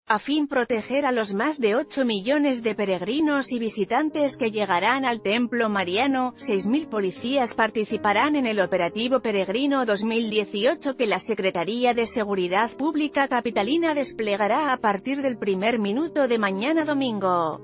A fin proteger a los más de 8 millones de peregrinos y visitantes que llegarán al Templo Mariano, 6.000 policías participarán en el Operativo Peregrino 2018 que la Secretaría de Seguridad Pública capitalina desplegará a partir del primer minuto de mañana domingo.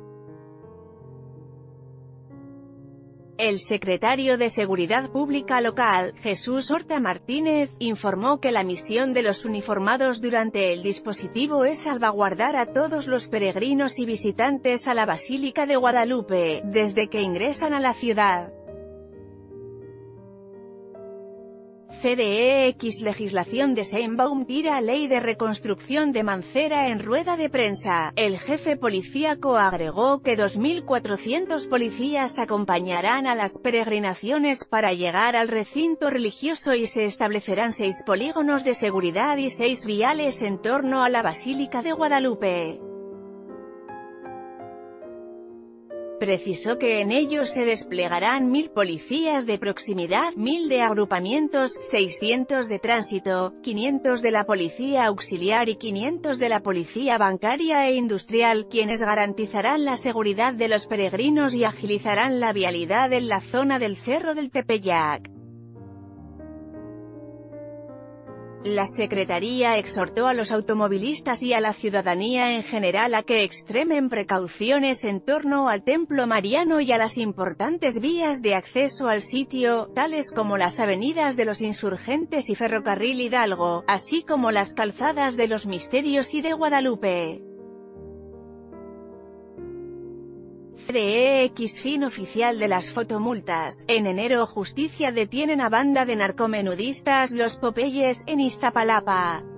El secretario de Seguridad Pública local, Jesús Horta Martínez, informó que la misión de los uniformados durante el dispositivo es salvaguardar a todos los peregrinos y visitantes a la Basílica de Guadalupe, desde que ingresan a la ciudad. CDEX Legislación de Sheinbaum tira ley de reconstrucción de Mancera en rueda de prensa. El jefe policíaco agregó que 2.400 policías acompañarán a las peregrinaciones para llegar al recinto religioso y se establecerán 6 polígonos de seguridad y 6 viales en torno a la Basílica de Guadalupe. Precisó que en ellos se desplegarán 1.000 policías de proximidad, 1.000 de agrupamientos, 600 de tránsito, 500 de la policía auxiliar y 500 de la policía bancaria e industrial, quienes garantizarán la seguridad de los peregrinos y agilizarán la vialidad en la zona del Cerro del Tepeyac. La Secretaría exhortó a los automovilistas y a la ciudadanía en general a que extremen precauciones en torno al Templo Mariano y a las importantes vías de acceso al sitio, tales como las avenidas de los Insurgentes y Ferrocarril Hidalgo, así como las calzadas de los Misterios y de Guadalupe. CDEX Fin oficial de las fotomultas. En enero Justicia detienen a banda de narcomenudistas Los Popeyes, en Iztapalapa.